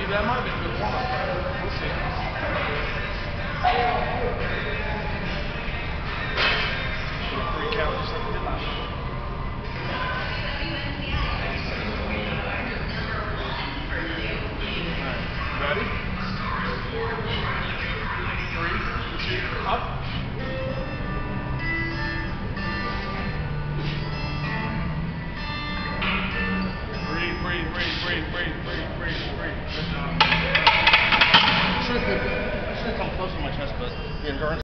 that might be a good warm-up. We'll see. Three counts just like we did last time. Ready? 3, 2, up. Breathe. Good job. I should have come close to my chest, but the endurance.